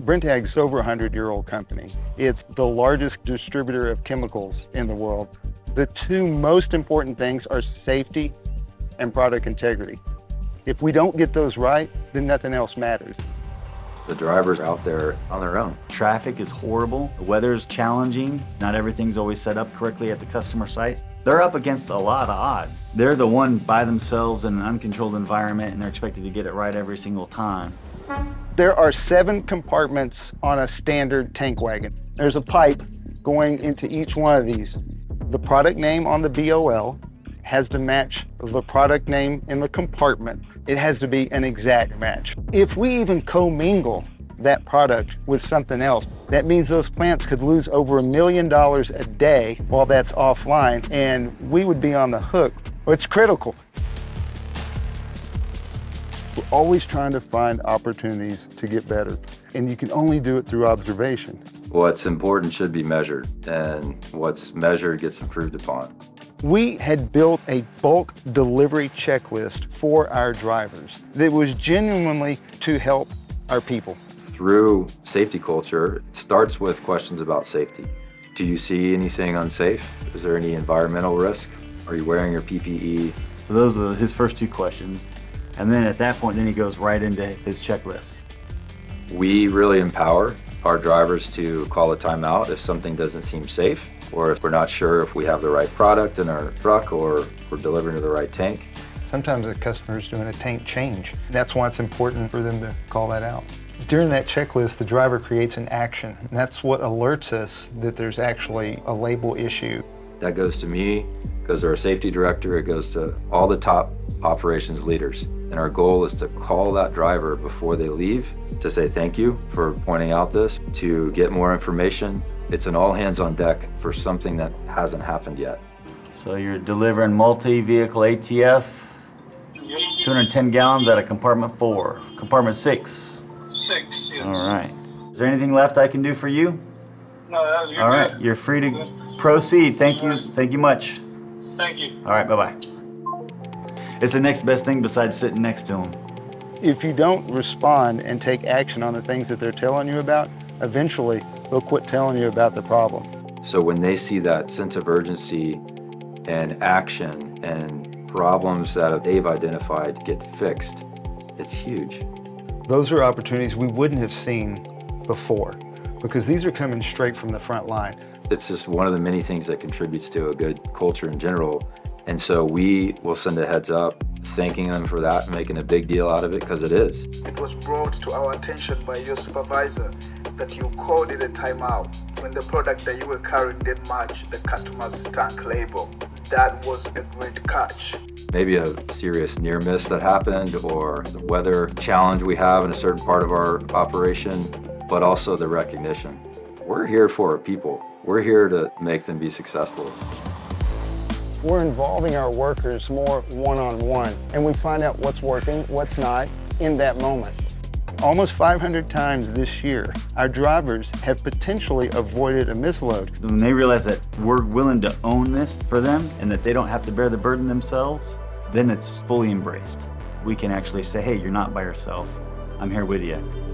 Brenntag's over a 100-year-old company. It's the largest distributor of chemicals in the world. The two most important things are safety and product integrity. If we don't get those right, then nothing else matters. The drivers are out there on their own. Traffic is horrible, the weather's challenging, not everything's always set up correctly at the customer sites. They're up against a lot of odds. They're the one by themselves in an uncontrolled environment and they're expected to get it right every single time. There are 7 compartments on a standard tank wagon. There's a pipe going into each one of these. The product name on the BOL has to match the product name in the compartment. It has to be an exact match. If we even commingle that product with something else, that means those plants could lose over $1 million a day while that's offline, and we would be on the hook. It's critical. We're always trying to find opportunities to get better, and you can only do it through observation. What's important should be measured, and what's measured gets improved upon. We had built a bulk delivery checklist for our drivers that was genuinely to help our people. Through SafetyCulture, it starts with questions about safety. Do you see anything unsafe? Is there any environmental risk? Are you wearing your PPE? So those are his first 2 questions. And then at that point, then he goes right into his checklist. We really empower our drivers to call a timeout if something doesn't seem safe, or if we're not sure if we have the right product in our truck or we're delivering to the right tank. Sometimes a customer's doing a tank change. That's why it's important for them to call that out. During that checklist, the driver creates an action. And that's what alerts us that there's actually a label issue. That goes to me, goes to our safety director, it goes to all the top operations leaders. And our goal is to call that driver before they leave to say thank you for pointing out this, to get more information. It's an all hands on deck for something that hasn't happened yet. So you're delivering multi-vehicle ATF, 210 gallons out of compartment 4. Compartment 6? 6, yes. All right. Is there anything left I can do for you? No, you're all right, good. You're free to proceed. Thank you. Thank you much. Thank you. All right, bye-bye. It's the next best thing besides sitting next to him. If you don't respond and take action on the things that they're telling you about, eventually they'll quit telling you about the problem. So when they see that sense of urgency and action and problems that they've identified get fixed, it's huge. Those are opportunities we wouldn't have seen before because these are coming straight from the front line. It's just one of the many things that contributes to a good culture in general. And so we will send a heads up, thanking them for that, making a big deal out of it, because it is. It was brought to our attention by your supervisor that you called it a timeout when the product that you were carrying didn't match the customer's tank label. That was a great catch. Maybe a serious near miss that happened, or the weather challenge we have in a certain part of our operation, but also the recognition. We're here for our people. We're here to make them be successful. We're involving our workers more one-on-one, and we find out what's working, what's not, in that moment. Almost 500 times this year, our drivers have potentially avoided a misload. When they realize that we're willing to own this for them and that they don't have to bear the burden themselves, then it's fully embraced. We can actually say, hey, you're not by yourself. I'm here with you.